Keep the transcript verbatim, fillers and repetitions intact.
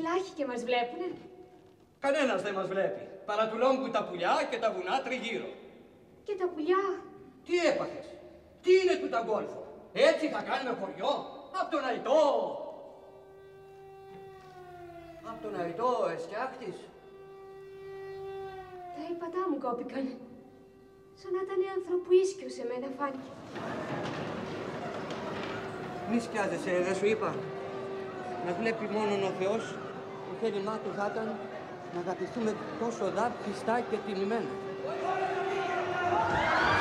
Ελάχι και μας βλέπουνε. Κανένας δεν μας βλέπει. Παρά του λόγου τα πουλιά και τα βουνά τριγύρω. Και τα πουλιά. Τι έπαθες? Τι είναι του τα γκόλφο? Έτσι θα κάνουμε χωριό? Απ' τον αητό. Απ' τον αητό εστιάχτης. Τα ύπατά μου κόπηκαν. Σαν να ήταν άνθρωπο ίσκιο σε μένα φάνηκε. Μη σκιάζεσαι, δεν σου είπα. Να βλέπει μόνον ο Θεός, το θέλημά του θα ήταν να αγαπηθούμε τόσο δα, πιστά και τιμημένα.